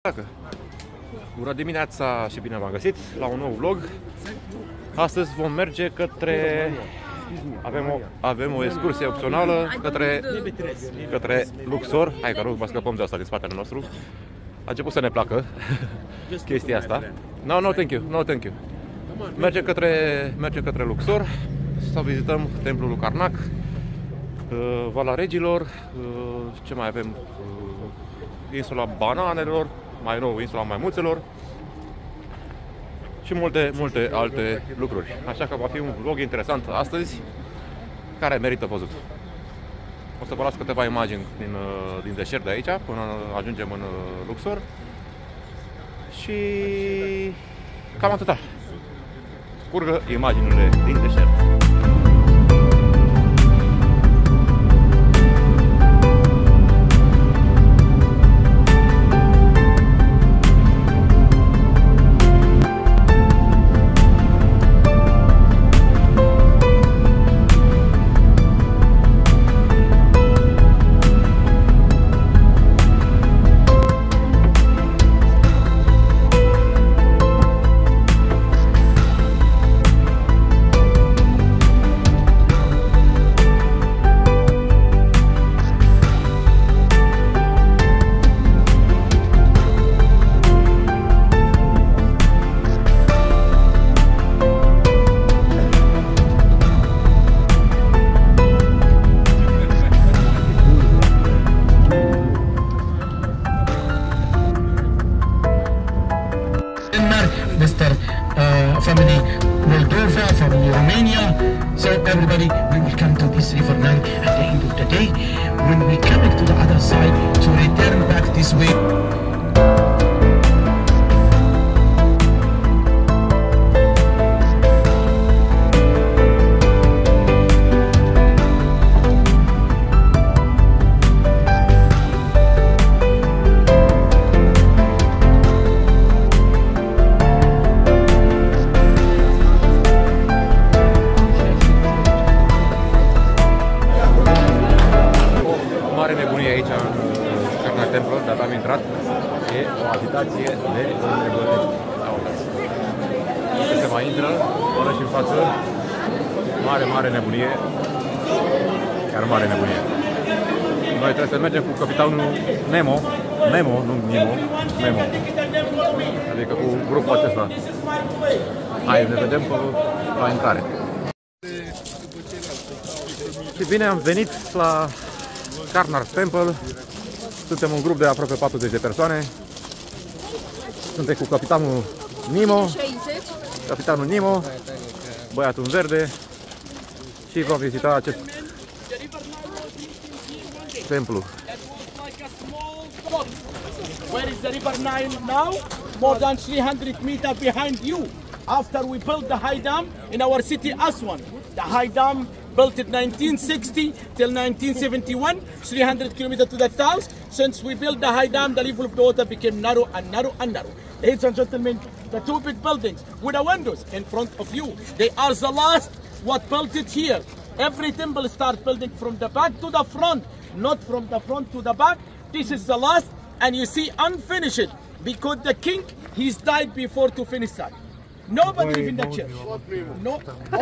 Bună dimineața și bine v-am găsit la un nou vlog. Astăzi vom merge către... Avem o excursie opțională către Luxor. Hai că nu vă scăpăm de asta din spatele nostru. A început să ne placă chestia asta. No, thank you. No, thank you. Mergem către Luxor să vizităm templul lui Karnak, Valea Regilor, ce mai avem? Insula Bananelor, mai nou insula Maimuțelor și multe alte lucruri. Așa că va fi un vlog interesant astăzi, care merită văzut. O să vă las câteva imagini din deșert de aici până ajungem în Luxor și cam atâta. Curgă imaginile din deșert. Family Moldova, family Romania, so everybody, we will come to this river now at the end of the day. When we come to the other side to return back this way. Dar am intrat, e o agitație de înnebunit. Se mai intră, până și în față, mare nebunie, chiar mare nebunie. Noi trebuie să mergem cu capitanul Nemo, nu Nemo, adică cu grupul acesta. Hai, ne vedem la intrare. Și bine, am venit la Karnak Temple. Suntem un grup de aproape 40 de persoane. Suntem cu capitanul Nemo, băiatul în verde, și vom vizita acest templu. Where is the river Nile now? More than 300 meters behind you. After we built the high dam in our city Aswan, the high dam built in 1960 till 1971, 300 kilometers to the south. Since we built the high dam, the level of the water became narrow and narrow and narrow. Ladies and gentlemen, the two big buildings with the windows in front of you, they are the last what built it here. Every temple starts building from the back to the front, not from the front to the back. This is the last, and you see unfinished because the king, he's died before to finish that. Nobody live in the church. No.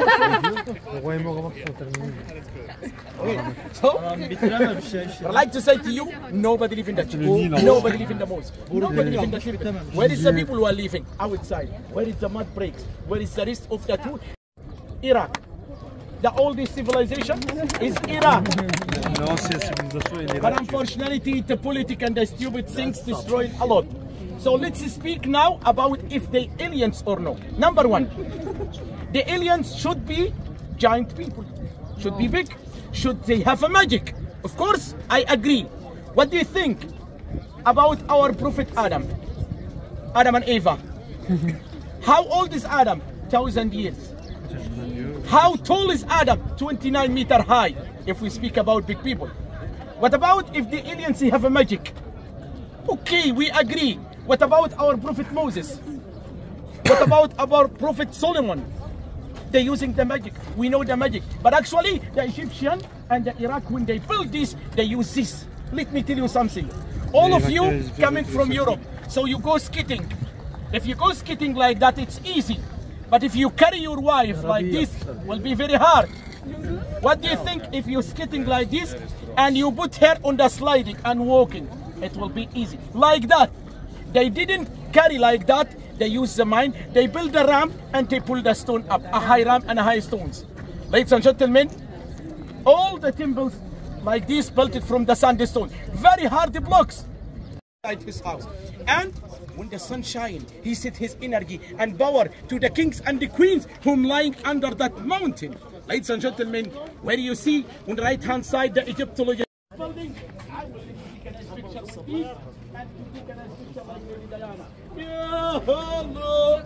So, I like to say to you, nobody live in the church. Nobody live in the mosque. Nobody live in the church. Where is the people who are living outside? Where is the mud bricks? Where is the rest of the two? Iraq. The oldest civilization is Iraq. But unfortunately, the politics and the stupid things destroyed a lot. So let's speak now about if they aliens or no. Number one, the aliens should be giant people, should be big, should they have a magic? Of course, I agree. What do you think about our prophet Adam and Eva? How old is Adam? 1,000 years. How tall is Adam? 29 meters high, if we speak about big people. What about if the aliens have a magic? Okay, we agree. What about our prophet Moses? What about our prophet Solomon? They're using the magic. We know the magic. But actually, the Egyptian and the Iraq, when they build this, they use this. Let me tell you something. All of you coming from Europe, So you go skidding. If you go skidding like that, it's easy. But if you carry your wife like this, it will be very hard. What do you think if you're skidding like this and you put her on the sliding and walking? It will be easy. Like that. They didn't carry like that. They use the mine. They build a ramp and they pull the stone up. A high ramp and a high stones. Ladies and gentlemen, all the temples like this built it from the sandstone. Very hard blocks. Inside his house. And when the sun shines, he set his energy and power to the kings and the queens whom lying under that mountain. Ladies and gentlemen, where you see on the right hand side the Egyptology building, I will take a nice picture of this and take a nice picture like Lady Diana. Yeah, hello.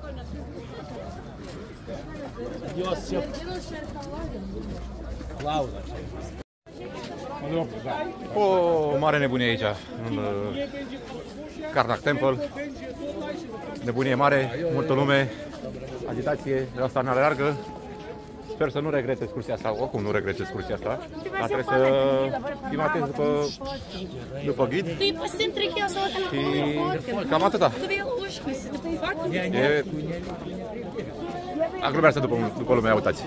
O mare nebunie aici, în Karnak Temple. Nebunie mare, multă lume, agitație, de asta ne alergă. Sper să nu regret excursia asta, oricum nu regret excursia asta, dar trebuie să fim atenți după ghid și cam atâta. Aglomerează după lumea, uitați.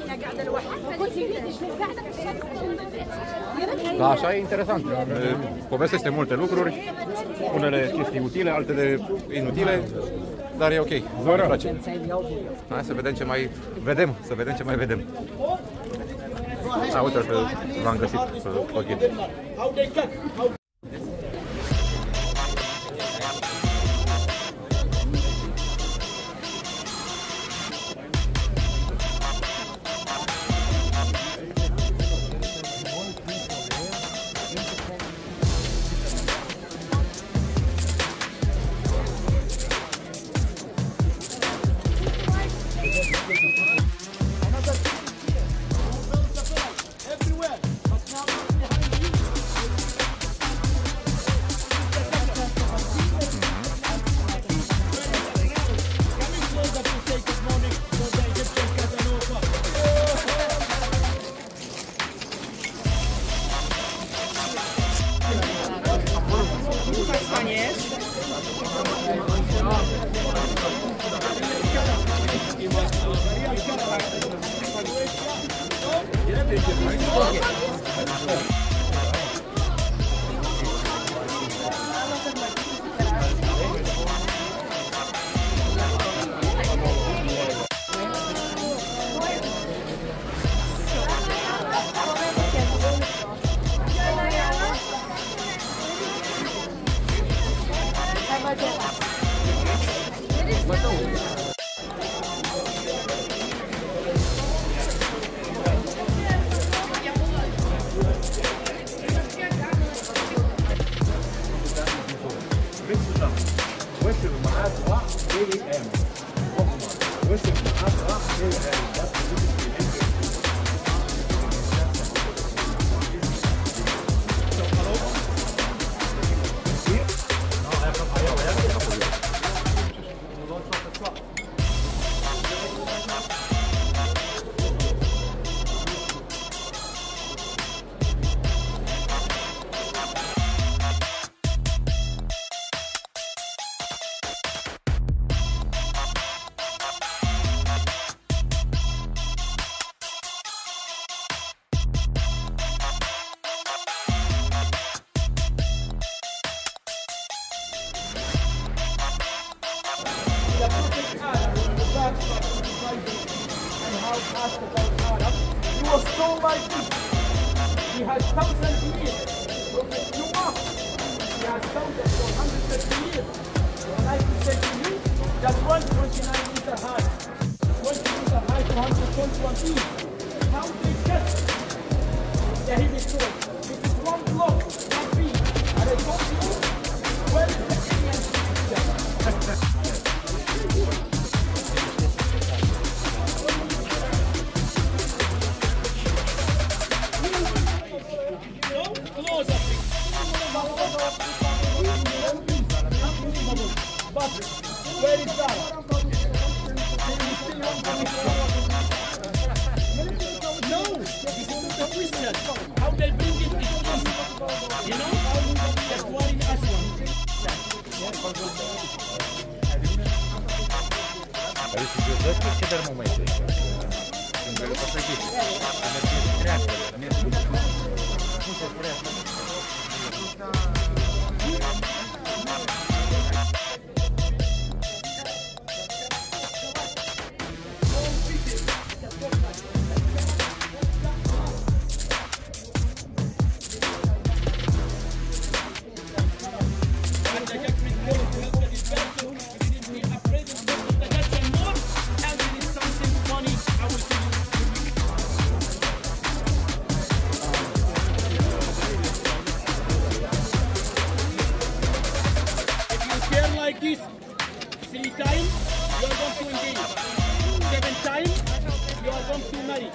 Da, așa e interesant. Povestește multe lucruri, unele chestii utile, altele inutile, dar e ok. Îmi place. Hai să vedem ce mai vedem, vedem. Uite că l-am găsit pe ghid. He was so like this. He has thousands of years. From the Noah, he has thousands or hundreds of years. And I can say to you that 129 meter high, 20 meter high to 121 feet. How they get the heavy stone? It is one block, 1 feet. And I told you, where is the alien picture? But where is that? No, this is the question. How they bring it is easy. You know? That's what in Aswan. Like this, 3 times, you are going to engage. 7 times, you are going to marry.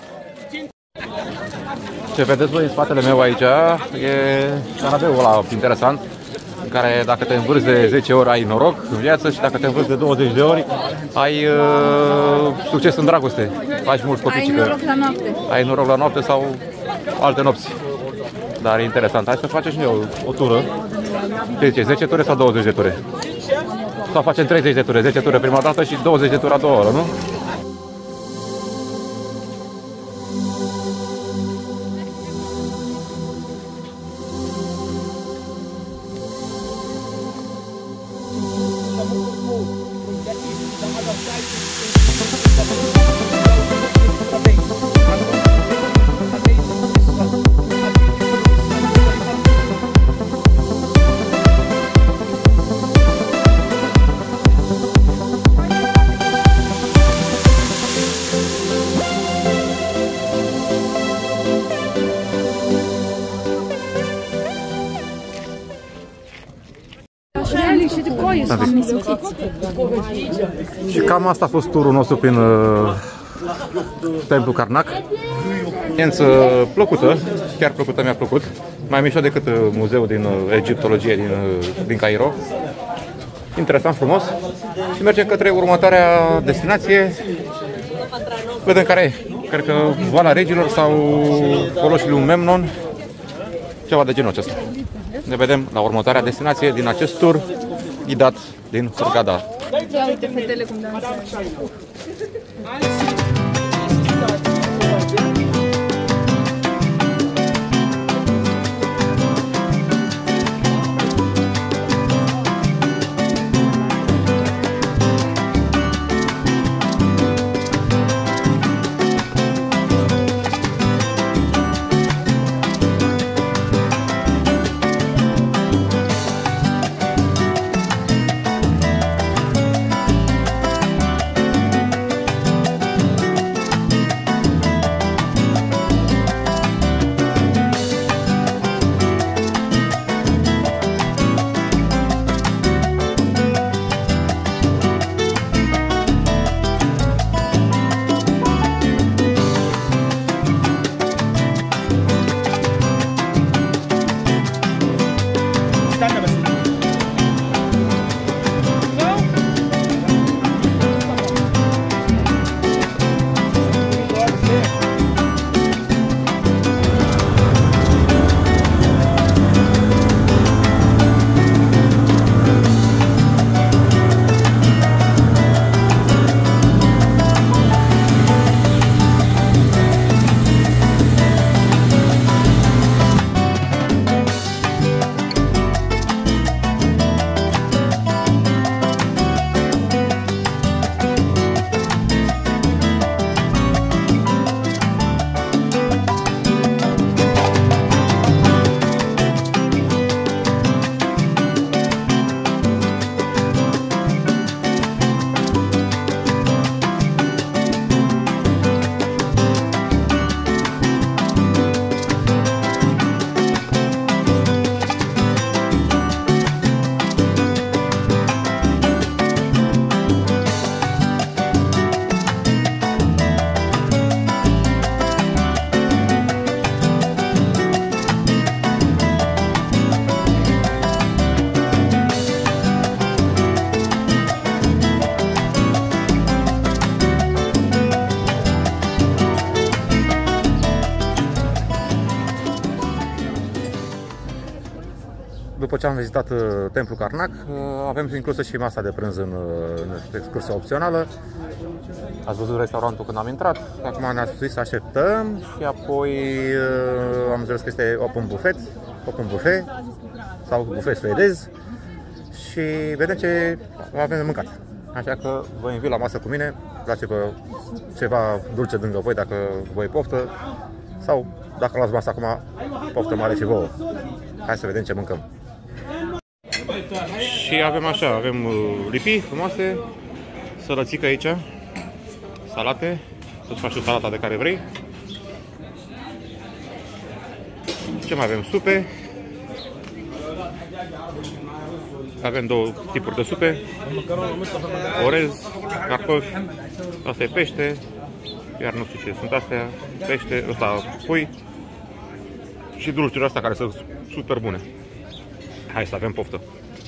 Ce vedeți voi în spatele meu aici e canapeul ăla interesant, în care dacă te învârți de 10 ori ai noroc în viață și dacă te învârți de 20 de ori ai succes în dragoste. Faci mulți copii. Ai noroc la noapte. Ai noroc la noapte sau alte nopți. Dar e interesant. Hai să facem și noi o tură. Ce zice, 10 ture sau 20 de ture? Sau facem 30 de ture, 10 ture prima dată și 20 de ture a doua oră, nu? Și cam asta a fost turul nostru prin Templul Karnak. Experiență plăcută, chiar plăcută, mi-a plăcut. Mai mișto decât muzeul din egiptologie din Cairo. Interesant, frumos. Și mergem către următoarea destinație. Vedem care e. Cred că Valea Regilor sau Coloșul lui Memnon. Ceva de genul acesta. Ne vedem la următoarea destinație din acest tur ghidat din Hurghada. Ia uite fetele cum dansează. ce am vizitat templul Karnak, avem inclusă și masa de prânz în excursia opțională. Ați văzut restaurantul când am intrat, acum ne-a zis să așteptăm și apoi am înțeles că este open buffet sau buffet suedez și vedem ce avem de mâncat. Așa că vă invit la masă cu mine, dați-vă ceva dulce lângă voi dacă voi poftă sau dacă luați masa acum, poftă mare și vouă. Hai să vedem ce mâncăm. Și avem lipii frumoase, sălățică aici, salate, să-ți faci și salata de care vrei. Ce mai avem? Supe. Avem două tipuri de supe, orez, cartofi, asta e pește, iar nu știu ce sunt astea, pește, ăsta pui și dulciurile astea care sunt super bune. Hai să avem poftă!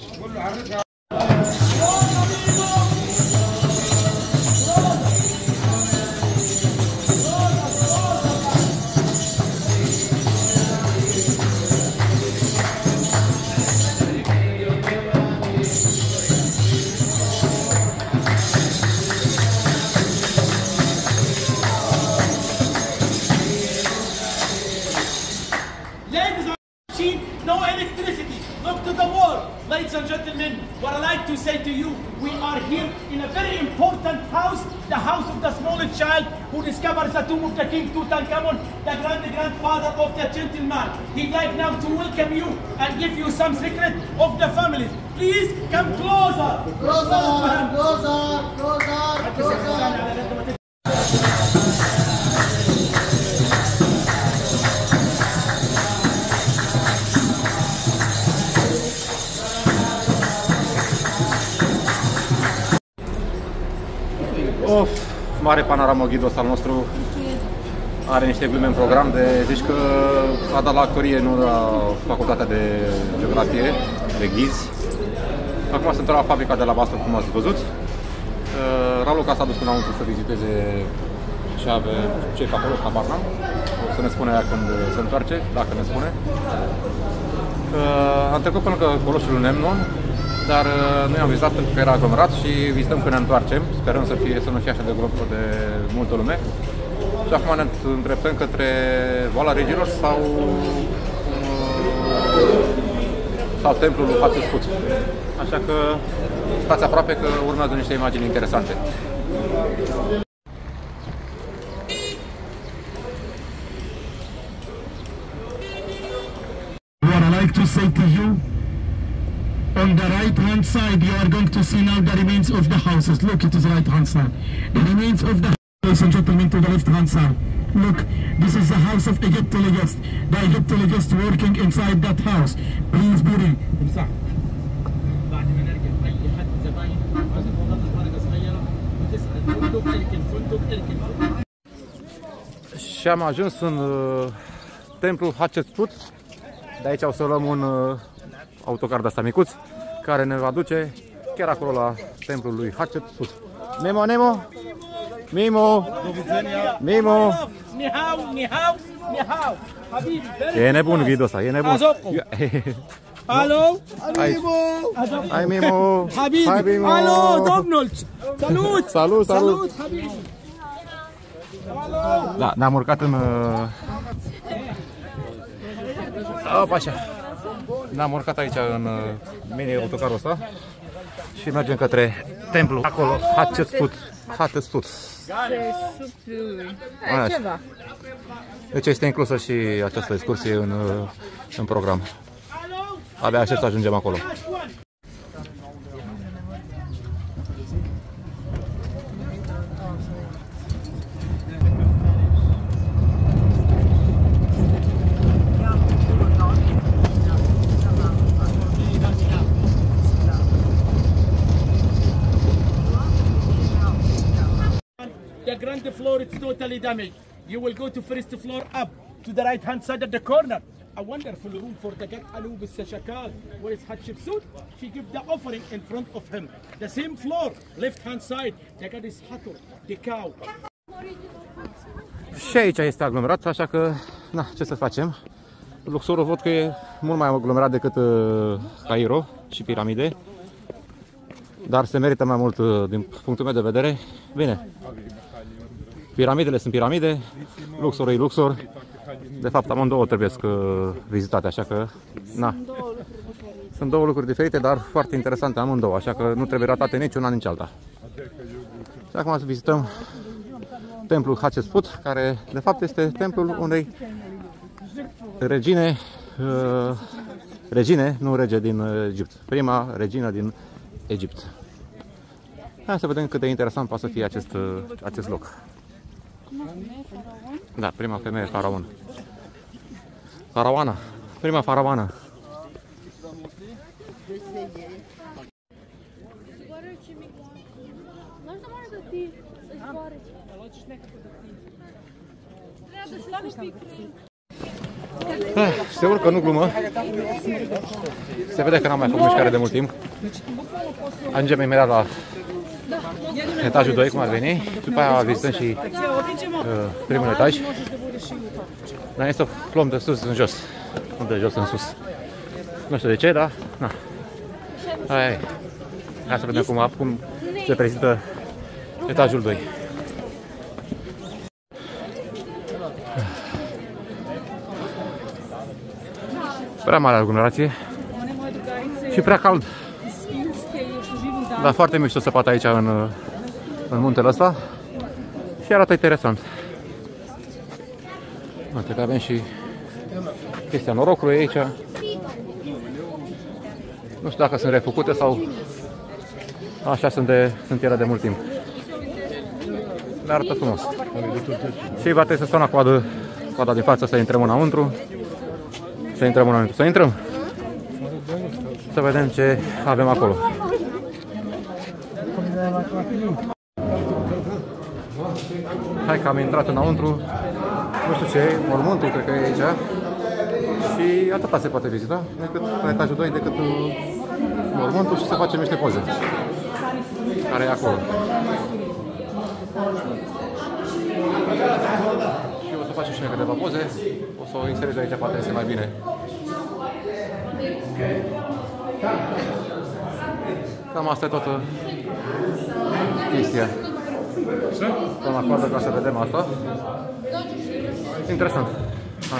No electricity. Look to the wall. Ladies and gentlemen, what I like to say to you, we are here in a very important house, the house of the smallest child who discovers the tomb of the King Tutankhamun, the grandfather of the gentleman. He'd like now to welcome you and give you some secret of the family. Please come closer. Closer. Of, mare panoramă ghidul ăsta al nostru. Are niște glume în program de zici că a dat la actorie, nu la facultatea de geografie, de ghizi. Acum sunt la fabrica de la Bastard, cum ați văzut. Raluca s-a dus înăuntru să viziteze ce e pe acolo, habar n-am. O să ne spune ea când se întoarce, dacă ne spune. Am trecut până că Coloșul Nemnon, dar noi am vizitat pentru că era aglomerat și vizităm când ne întoarcem. Sperăm să nu fie așa de de multă lume. Și acum ne îndreptăm către Valea Regilor sau templul lui Hatshepsut. Așa că stați aproape că urmează niște imagini interesante. What I like to say to you, on the right hand side you are going to see now the remains of the houses. Look, it is right hand side. The remains of the ladies and gentlemen to the left hand side. Look, this is the house of Egyptologist. The Egyptologist working inside that house. Please be ready. Și am ajuns în templul Hatshepsut. De aici o să luăm un autocar de asta micuț care ne va duce chiar acolo la templul lui Hatshepsut. Nemo, Nemo! Mimo! Mimo! E nebun video ăsta, e nebun. Alo! Hai Mimo! Hai Mimo! Alo, domnul! Salut! Salut, salut! Habibi! Da, ne-am urcat în... Opa, așa. Ne-am urcat aici în mini-autocarul ăsta și mergem către templu acolo, Hatshepsut. Ceva. Deci este inclusă și această excursie în program. Abia aștept să ajungem acolo. The ground floor is totally damaged. You will go to first floor up to the right hand side of the corner. A wonderful room for the Gat Anubis Shakal, where is Hatshepsut. She gives the offering in front of him. The same floor, left hand side, the goddess Hathor, the cow. Și aici este aglomerat, așa că, na, ce să facem? Luxorul văd că e mult mai aglomerat decât Cairo și piramide, dar se merită mai mult din punctul meu de vedere. Bine, piramidele sunt piramide, Luxorul e Luxor. De fapt, amândouă trebuie vizitate, așa că na. Sunt două lucruri diferite, dar foarte interesante amândouă, așa că nu trebuie ratate nici una, nici alta. Și acum să vizităm templul Hatshepsut, care de fapt este templul unei regine, nu rege din Egipt, prima regină din Egipt. Hai să vedem cât de interesant poate să fie acest loc. Da, prima femeie faraon. Faraoana, prima faraoană. Se urcă, nu glumă. Se vede că n-am mai făcut mișcare de mult timp. Ajungem imediat la etajul 2, cum ar veni. După aia vizităm și primul etaj. Dar este să luăm de sus în jos, nu de jos în sus. Nu știu de ce, dar na. Hai să vedem cum se prezintă etajul 2. Prea mare aglomerație și prea cald. Dar foarte mișto să poate aici în muntele ăsta și arată interesant. Uite că avem și chestia norocului aici. Nu știu dacă sunt refăcute sau așa sunt ele de mult timp. Dar arată frumos. Și va trebui să stăm la coada din față să intrăm înăuntru. Să intrăm. Să vedem ce avem acolo. Hai că am intrat înăuntru. Nu știu ce e, mormântul cred că e aici. Și atâta se poate vizita, decât la etajul 2, decât mormântul și să facem niște poze. Care e acolo. Și o să facem și noi câteva poze. O să o inserez aici, poate este mai bine. Cam asta e toată chestia. Stăm la coadă ca să vedem asta. Interesant. Hai.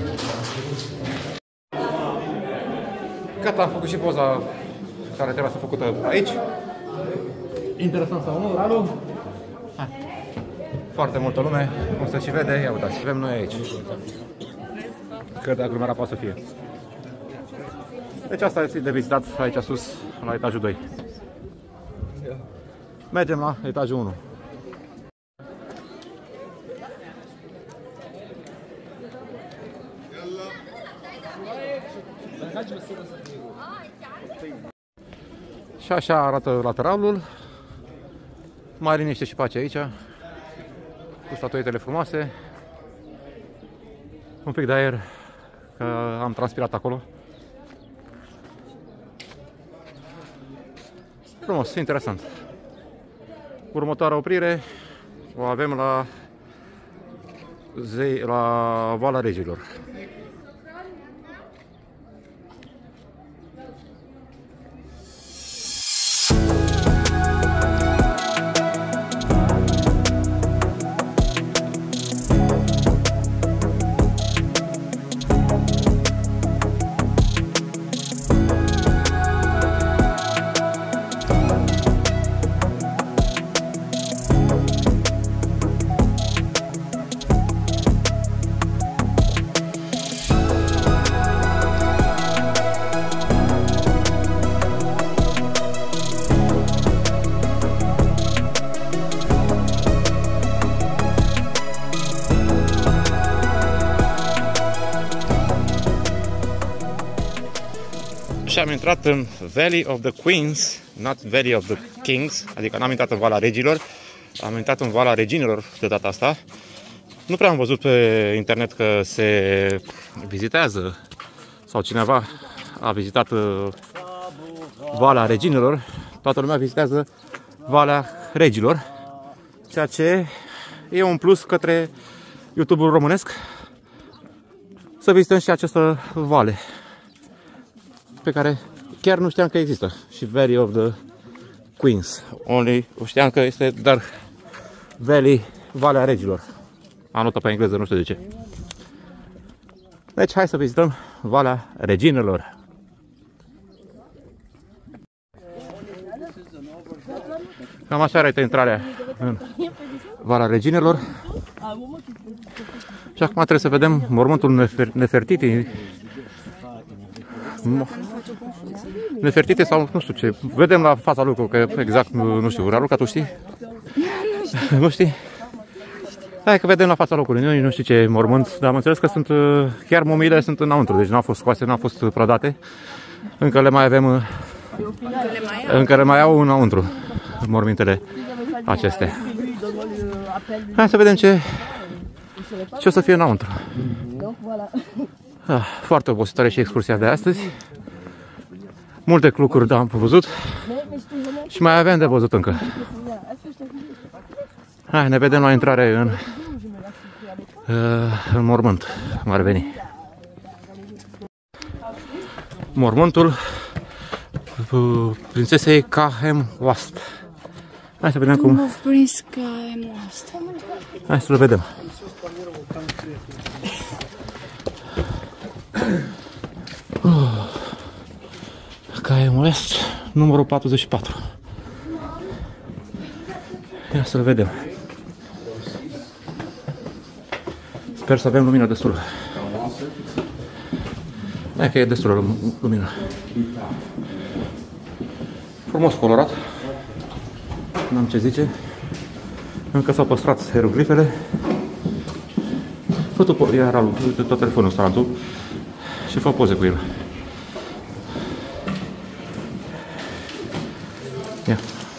Gata, am făcut și poza care trebuia să făcută aici. Interesant sau nu, Ralu? Hai. Foarte multă lume, cum se și vede, ia uitați, avem noi aici. Cât de aglomerat poate să fie. Deci asta este de vizitat aici sus, la etajul 2. Mergem la etajul 1. Și așa arată lateralul. Mai liniște și pace aici, cu statuetele frumoase. Un pic de aer, că am transpirat acolo. Frumos, interesant. Următoarea oprire o avem la Valea Regilor. Și am intrat în Valley of the Queens, not Valley of the Kings, adică n-am intrat în Valea Regilor, am intrat în Valea Reginilor de data asta. Nu prea am văzut pe internet că se vizitează sau cineva a vizitat Valea Reginilor. Toată lumea vizitează Valea Regilor, ceea ce e un plus către YouTube-ul românesc. să vizităm și această vale pe care chiar nu știam că există. Și Valley of the Queens. Only știam că este Dark Valley, Valea Regilor. Anotă pe engleză, nu știu de ce. Deci hai să vizităm Valea Reginelor. Cam așa arată intrarea în Valea Reginelor. Și acum trebuie să vedem mormântul Nefertiti. Nefertiti sau nu știu ce. Vedem la fața lui, că exact nu știu. Raluca, tu știi? Nu știi? Hai că vedem la fața locului. Nu știu ce mormânt, dar am înțeles că sunt chiar mumiile sunt înăuntru, deci nu au fost scoase, nu au fost prădate. Încă le mai avem, încă le mai au înăuntru mormintele acestea. Hai să vedem ce o să fie înăuntru. Foarte obositoare și excursia de astăzi. Multe lucruri am văzut și mai avem de văzut încă. Hai, ne vedem la intrare în mormânt, cum ar veni. Mormântul prințesei Kahem Wasp. Hai să vedem cum. Hai să-l vedem. Kahem Wasp, numărul 44. Ia să-l vedem. Sper să avem lumină destulă. Hai că e destulă lumină. Frumos colorat. N-am ce zice. Încă s-au păstrat hieroglifele. Fă-tu, iar tot telefonul ăsta tu și fă poze cu el. Ia.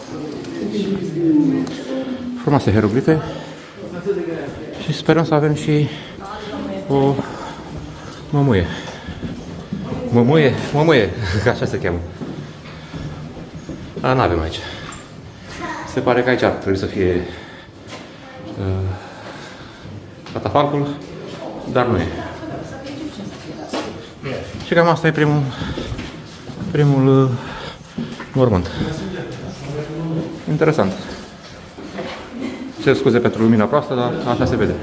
Frumoase hieroglife. Și sperăm să avem și o mămuie. Mămuie, că așa se cheamă. Dar n-avem aici. Se pare că aici ar trebui să fie catafalcul, dar nu e. Și cam asta e primul mormânt. Interesant. Cer scuze pentru lumina proastă, dar așa se vede.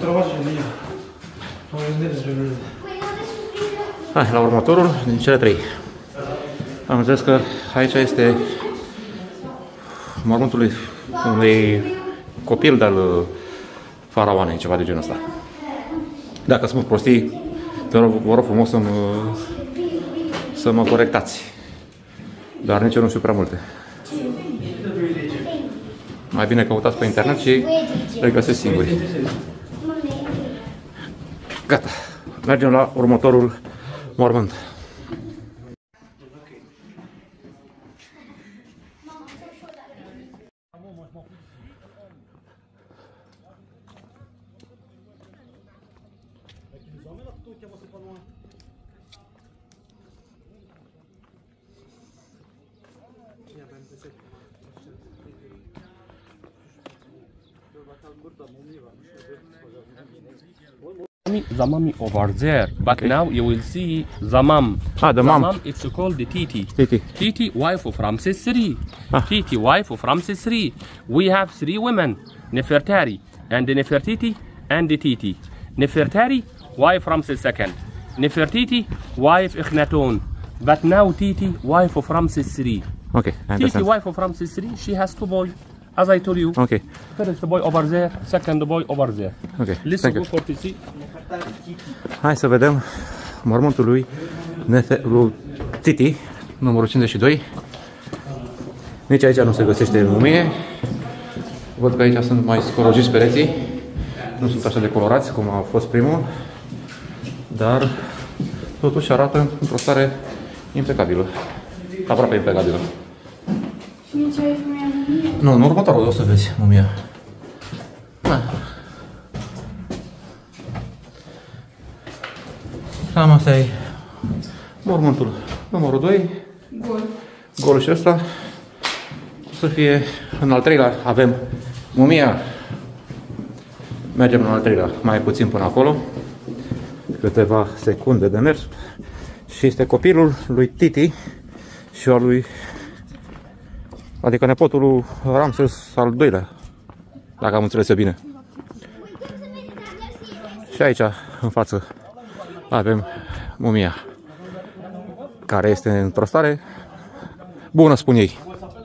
Hai, la următorul din cele trei. Am înțeles că aici este mormântul unui copil de-al faraoanei, ceva de genul ăsta. Dacă sunt prostii, vă rog frumos să mă corectați. Dar nici eu nu știu prea multe. Mai bine căutați pe internet și le găsesc singuri. Gata. Mergem la următorul mormânt. The mummy over there, but okay. Now you will see the mum. The mum. It's called the Titi. Titi. Titi, wife of Ramses III. Titi, wife of Ramses III. We have three women: Nefertari, and the Nefertiti, and the Titi. Nefertari, wife Ramses II. Nefertiti, wife Akhenaton. But now Titi, wife of Ramses III. Okay, I understand. Titi, wife of Ramses III. She has two boys, as I told you. Okay. First boy over there, second boy over there. Okay. Let's go for Titi. Hai să vedem mormântul lui Titi, numărul 52. Nici aici nu se găsește mumie. Văd că aici sunt mai scorogiți pereții. Nu sunt așa de colorați cum a fost primul. Dar totuși arată într-o stare impecabilă. Aproape impecabilă. Și nici aici nu e mumie? Nu, în următorul o să vezi mumia. Cam asta e mormântul numărul 2. Gol și ăsta. O să fie în al treilea. Avem mumia. Mergem în al treilea. Mai puțin până acolo. câteva secunde de mers și este copilul lui Titi și al lui, adică nepotul lui Ramses al II-lea, dacă am înțeles eu bine. Și aici, în față, avem mumia, care este într-o stare bună, spun ei.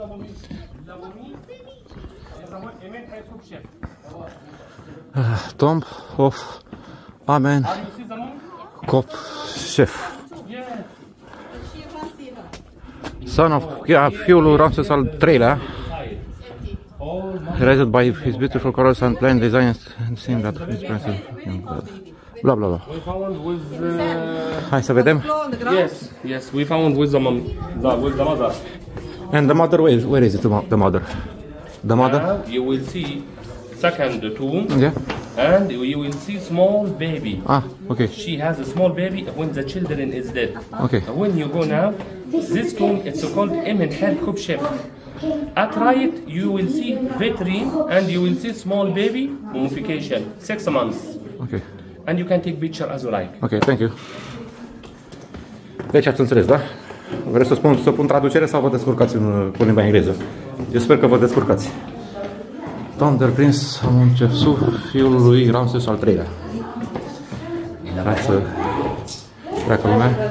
Tomb of Amen Cop Chef, son of fiul lui Ramses al III-lea, raised by his beautiful colors and plain designs and seemed that his presence bla bla bla. Hai să vedem. Yes, we found with the mom, with the mother. And the mother, where is it, the mother? The mother? You will see second tomb. Yeah. And you will see small baby. Ah, okay. She has a small baby when the children is dead. Okay. When you go now, this tomb it's called Amenhotep Khupshef. At right, you will see vitrine and you will see small baby mummification, 6 months. Okay. And you can take picture as you like. Okay, thank you. Deci ați înțeles, da? Vreți să pun traducere sau vă descurcați cu limba engleză? Eu sper că vă descurcați. Tom der Prins Amunchefsu, fiul lui Ramses al III-lea. Hai să treacă lumea.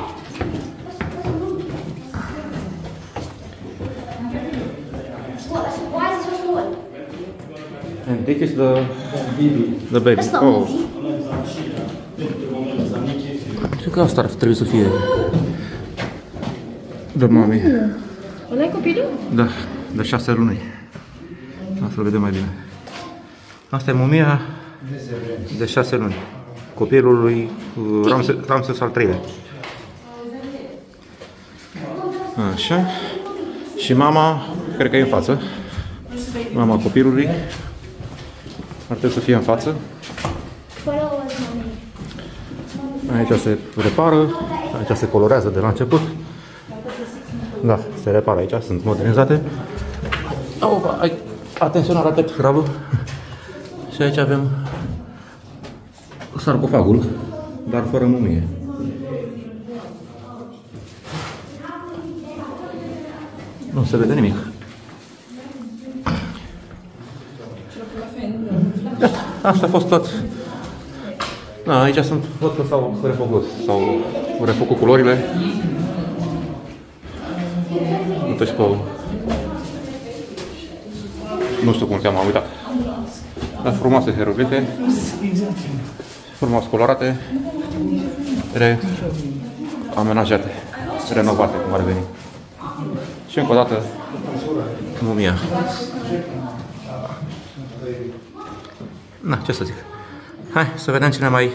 And this is the baby. Oh. Știu că asta ar trebui să fie de mami. Ăla-i copilul? Da, de 6 luni. Să-l vedem mai bine. Asta e mumia de 6 luni. Copilul lui Ramses al III-lea. Așa. Și mama, cred că e în față. Mama copilului. Ar trebui să fie în față. Aici se repară. Aici se colorează de la început. Da, se repară aici, sunt modernizate. Opa, atenționat la tăt, rabă. Și aici avem sarcofagul, dar fără mumie. Nu se vede nimic. Asta a fost tot. Da, aici sunt, văd că s-au refăcut culorile. Uite și pe... Nu știu cum se cheamă, am uitat. Dar frumoase hieroglife. Frumos colorate. Amenajate. Renovate, cum ar veni. Și încă o dată mumia. Na, ce să zic. Hai să vedem cine mai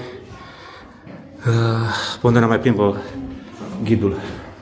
unde ne mai plimbă ghidul.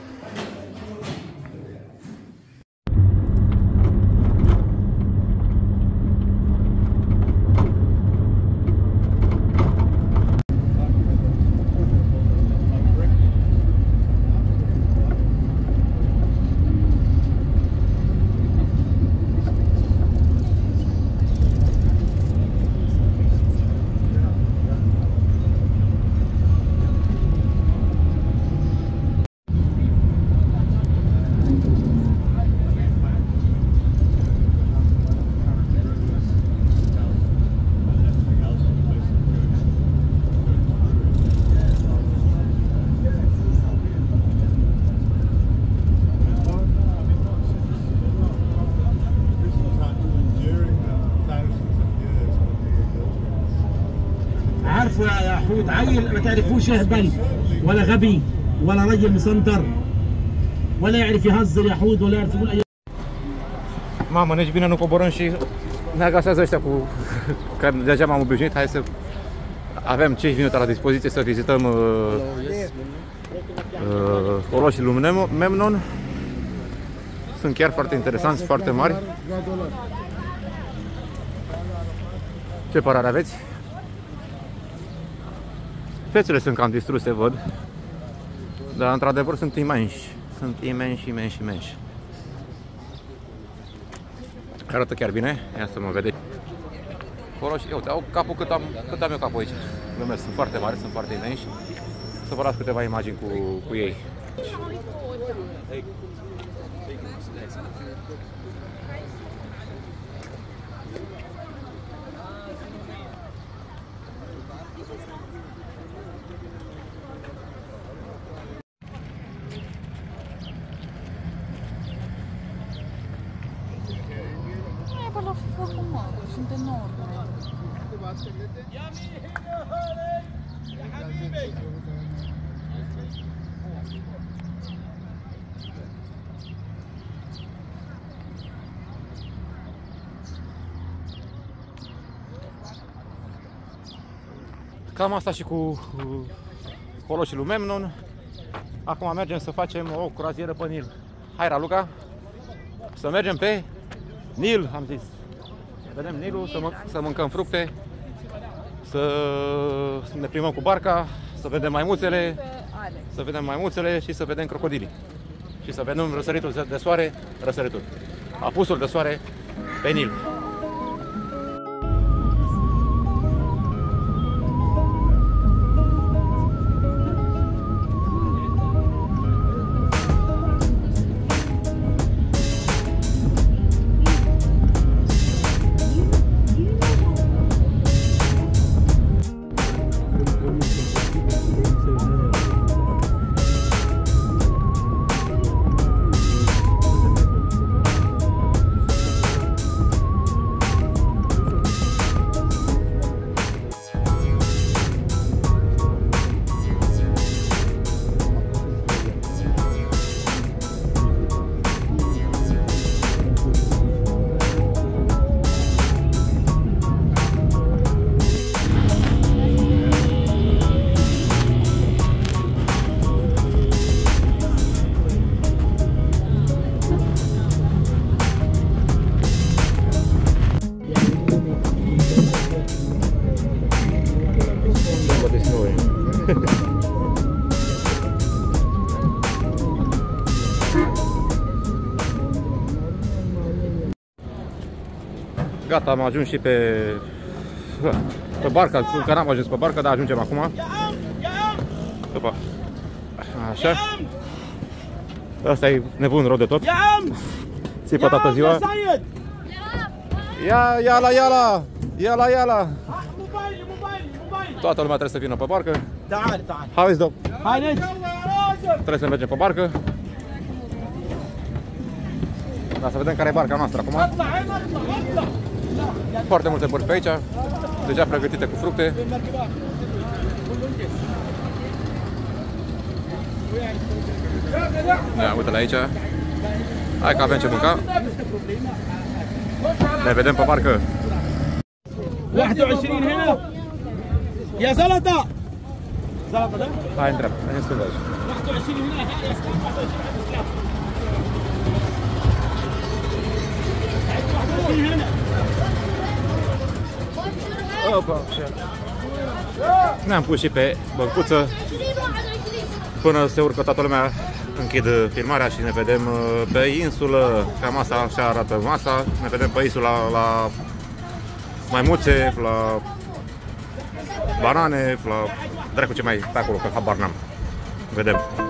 عارفه يا حود عيل ما تعرفوش يهبل ولا غبي ولا رجل مسنطر ولا يعرف يهزر يا حود ولا يعرف يقول اي. Mamă, nici bine nu coborâm și ne agasează ăștia cu... că deja m-am obișnuit, hai să avem 5 minute la dispoziție să vizităm Coloșii lui Memnon. Sunt chiar foarte interesanți, foarte mari. Ce părere aveți? Fețele sunt cam distruse, văd. Dar într-adevăr sunt imensi. Sunt imensi. Arată chiar bine. Ia să mă vedeți. Coloșii, uite, au capul cât am eu capul aici. glumesc, sunt foarte mari, sunt foarte imensi. Să vă las câteva imagini cu ei. La formă, mă, sunt enorme. Cam asta și cu Coloșii lui Memnon. Acum mergem să facem o croazieră pe Nil. Hai, Raluca, să mergem pe Nil, am zis. Vedem Nilul, să mâncăm fructe, să ne plimbăm cu barca, să vedem maimuțele, și să vedem crocodilii. Și să vedem răsăritul de soare, apusul de soare pe Nil. Gata, am ajuns și pe barcă, încă n-am ajuns pe barcă, dar ajungem acum. Opa. Așa. Asta e nebun rău de tot. Țipă toată ziua. Ia-la! Toată lumea trebuie să vină pe barcă. Haideți, domn. Trebuie să mergem pe barcă. Da, să vedem care e barca noastră acum. Foarte multe bărci pe aici, deja pregătite cu fructe. Ia, uite-l aici. Hai că avem ce mânca. Ne vedem pe barcă. 21 هنا يا زلطة زلطة ده Hai în dreapta, hai în stânga aici. 21 هنا Opa. Ne-am pus și pe băncuță. Până se urcă toată lumea, închid filmarea și ne vedem pe insulă. Cam asta, așa arată masa. Ne vedem pe insula la maimuțe, la banane, la dracu ce mai pe acolo, că habar n-am. Vedem.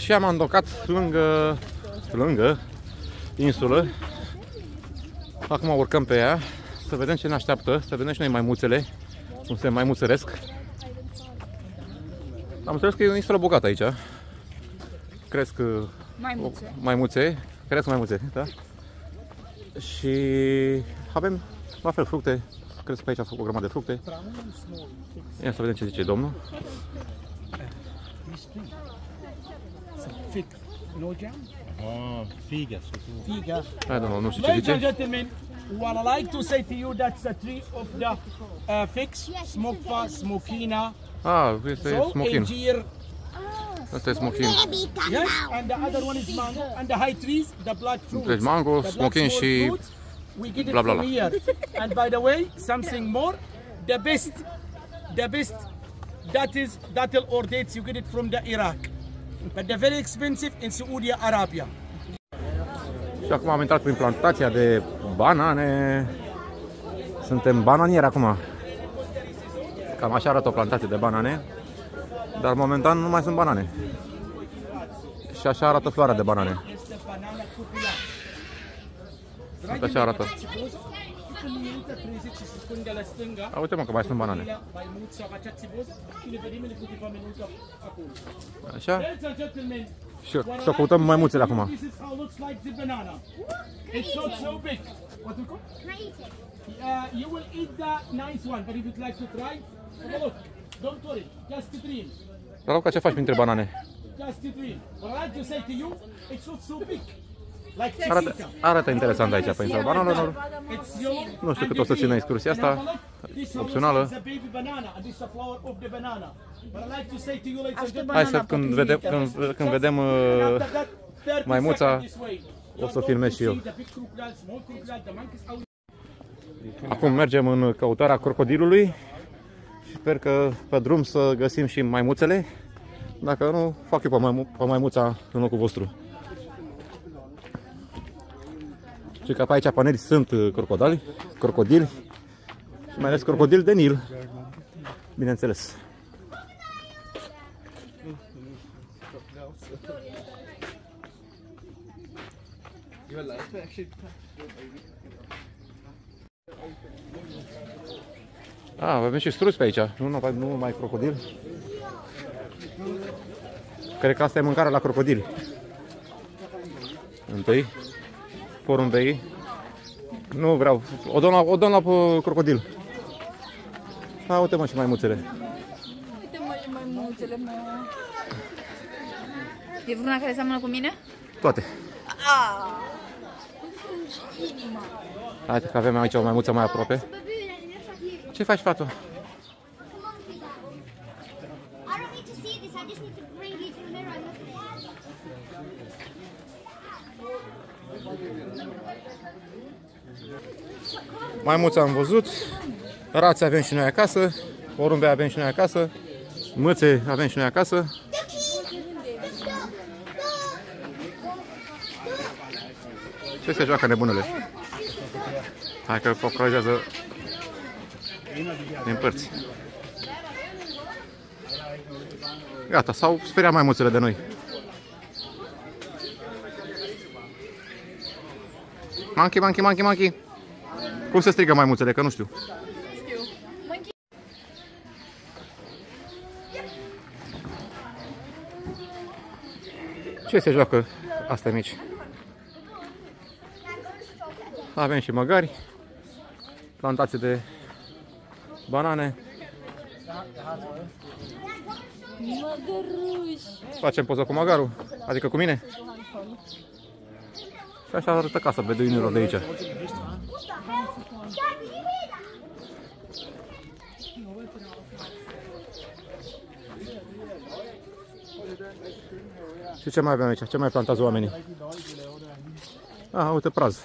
Și am îndocat lângă insulă. Acum urcăm pe ea, să vedem ce ne așteaptă, să vedem și noi maimuțele, cum se maimuțăresc. Am înțeles că e o insulă bogată aici. Cresc maimuțe, cresc maimuțe, da? Și avem la fel fructe, cresc pe aici o grămadă de fructe. Ia să vedem ce zice domnul. Fig. No jam? Oh, figa. Figa. Hai, domnul, nu știu ce Ladies and zice. gentlemen, what I like to say to you, that's the tree of the figs, smokfa, smokina. Ah, este So, smochin. Angier. Asta e smochin. Yes, and the other one is mango, and the high trees, the black fruits. Deci mango, The black smochin small și fruits, we get it bla, bla, from bla. here. And by the way, something more, the best dattel or dates, you get it from the Iraq. But they're very expensive in Saudi Arabia. Și acum am intrat prin plantația de banane. Suntem bananieri acum. Cam așa arată o plantație de banane. Dar momentan nu mai sunt banane. Și așa arată floarea de banane. Așa arată. Uite mă că mai sunt banane. Așa. Și să căutăm maimuțele acum. You will eat the nice one, but if you'd like to try, look, don't worry, just a dream. Dar Luca, ce faci printre banane? Just a dream. What I like to say to you, it's not so big. Like Arată interesant aici pe insula bananelor. Nu știu cât o să țină excursia asta, opțională. Hai să când vedem maimuța, o să filmez și eu. Acum mergem în căutarea crocodilului și sper că pe drum să găsim și maimuțele. Dacă nu, fac eu pe maimuța în locul vostru. Și că pe aici pe Nil sunt crocodili și mai ales crocodili de Nil, bineînțeles. Avem și struți pe aici, nu mai crocodili. Cred că asta e mâncarea la crocodili. Întâi, porumbei. Nu vreau, o dăm la crocodil. Uite mă și maimuțele. Uite mă și maimuțele, mă. E vreuna care seamănă cu mine? Toate. Haide că avem aici o maimuță mai aproape. Ce faci, fată? Maimuța am văzut, rațe avem și noi acasă, porumbe avem și noi acasă, mâțe avem și noi acasă. Ce se joacă nebunele? Hai că focalizează din părți. Gata, s-au speriat maimuțele de noi. Monkey, monkey, monkey, monkey. Cum se strigă maimuțele? Că nu știu. Ce se joacă astea mici? Avem și măgari, plantație de banane. Măgăruși! Facem poză cu măgarul, adică cu mine. Și așa arată casa beduinilor de aici. Și ce mai avem aici? Ce mai plantați oamenii? Uite praz.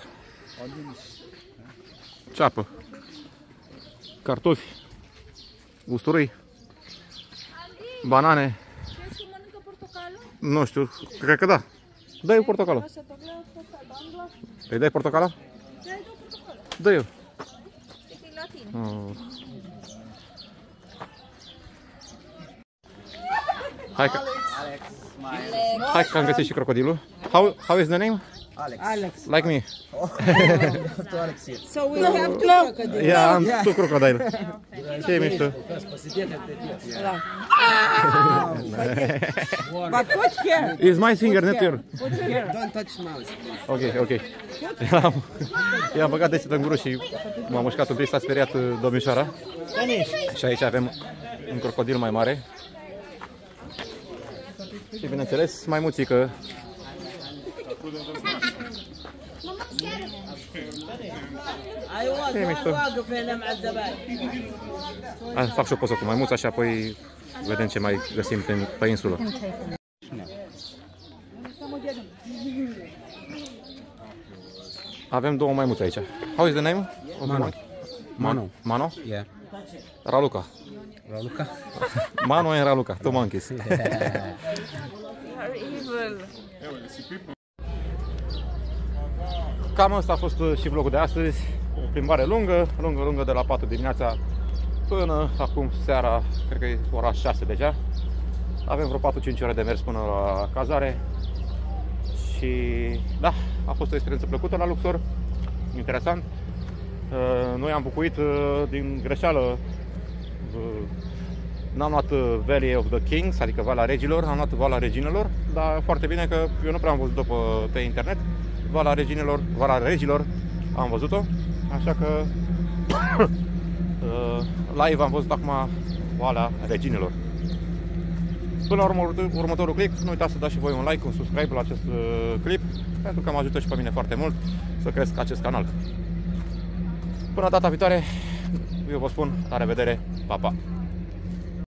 Ceapă. Cartofi. Usturoi. Banane. Crezi că mănâncă portocalul? Nu știu, cred că da. Dă-i portocală. Îi dai portocala? Dă eu. E la tine. Hai că... Hai că am găsit și crocodilul. How is the name? Alex. Like me. So we have two crocodiles. Yeah, am two crocodile. Ce mișto. But put here. Is my finger, not your. Put here. Don't touch mouse. Ok. I-am băgat degetul în gură și m-am mușcat un pic, s-a speriat domnișoara. Și aici avem un crocodil mai mare. Și bineînțeles, mai muțică. Ce mișto. Fac și o poză cu maimuța și apoi vedem ce mai găsim pe insulă. Avem două maimuțe aici. How is the name? Mano? Yeah. Raluca. Raluca? Mano and Raluca, two monkeys. Cam asta a fost și vlogul de astăzi. O plimbare lungă de la 4 dimineața până acum seara, cred că e ora 6 deja. Avem vreo 4-5 ore de mers până la cazare. Și da, a fost o experiență plăcută la Luxor, interesant. Noi am bucuit din greșeală. N-am luat Valley of the Kings, adică Valea Regilor, am luat Valea Reginelor, dar foarte bine că eu nu prea am văzut-o pe internet. Valea Regilor am văzut-o, așa că live am văzut acum Valea Reginelor. Până la următorul clip, nu uitați să dați și voi un like, un subscribe la acest clip, pentru că mă ajută și pe mine foarte mult să cresc acest canal. Până data viitoare, eu vă spun la revedere, pa, pa!